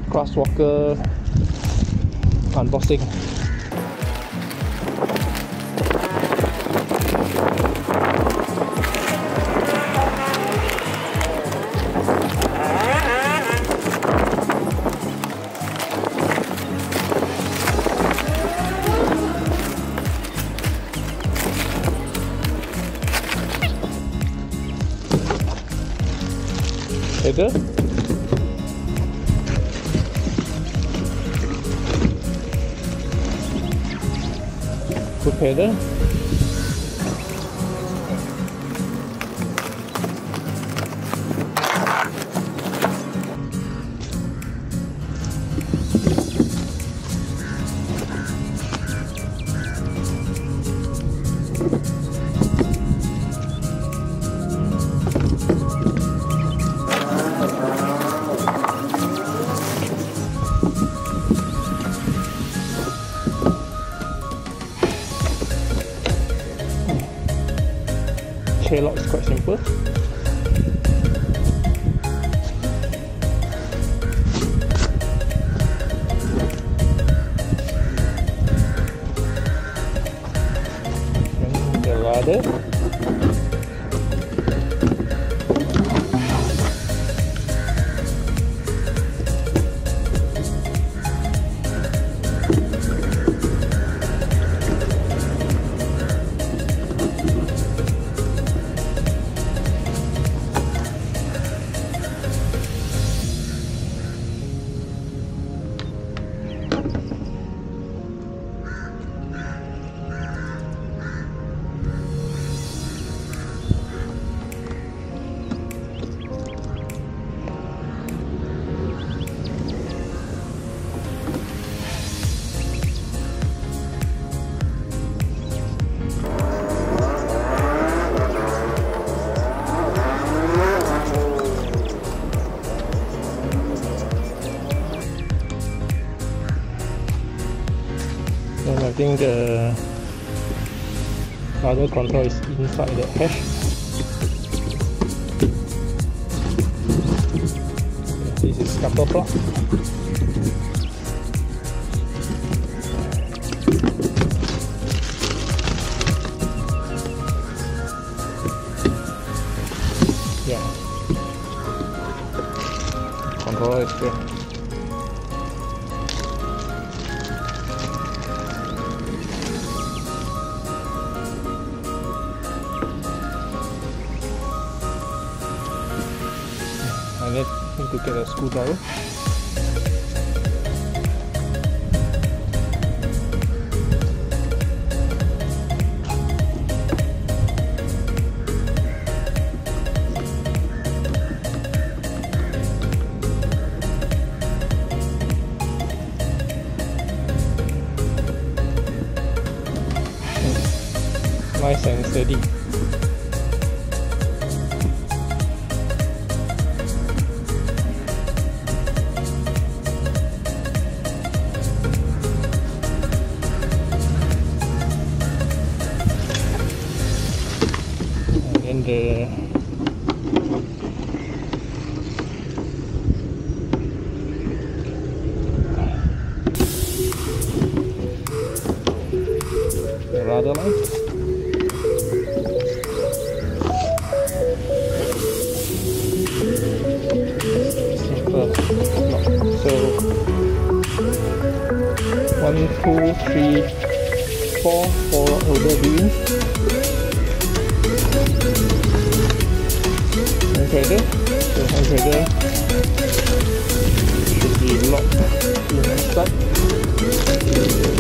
crosswalker unboxing. Header, foot header, chain lock is quite simple. And the rudder. And I think the other control is inside the hash. This is scupper plug. Yeah, controller is here. I need to get a screwdriver. Nice and steady. And then the rudder line. So 1, 2, 3, 4 for rudder beam. Hand trigger. So hand trigger should be locked inside.